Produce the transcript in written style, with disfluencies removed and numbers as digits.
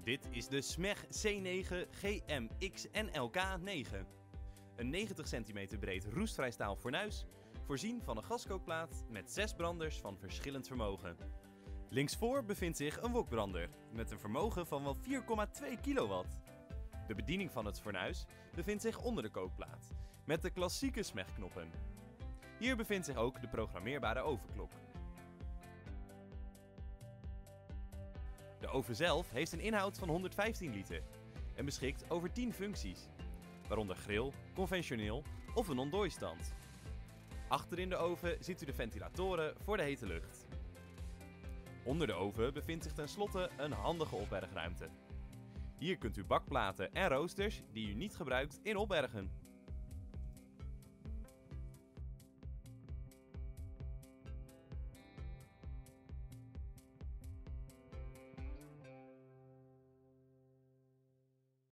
Dit is de SMEG C9 GMX-NLK9. Een 90 cm breed roestvrij staal fornuis, voorzien van een gaskookplaat met 6 branders van verschillend vermogen. Linksvoor bevindt zich een wokbrander met een vermogen van wel 4,2 kilowatt. De bediening van het fornuis bevindt zich onder de kookplaat, met de klassieke SMEG-knoppen. Hier bevindt zich ook de programmeerbare ovenklok. De oven zelf heeft een inhoud van 115 liter en beschikt over 10 functies, waaronder grill, conventioneel of een ontdooistand. Achter in de oven ziet u de ventilatoren voor de hete lucht. Onder de oven bevindt zich tenslotte een handige opbergruimte. Hier kunt u bakplaten en roosters die u niet gebruikt in opbergen.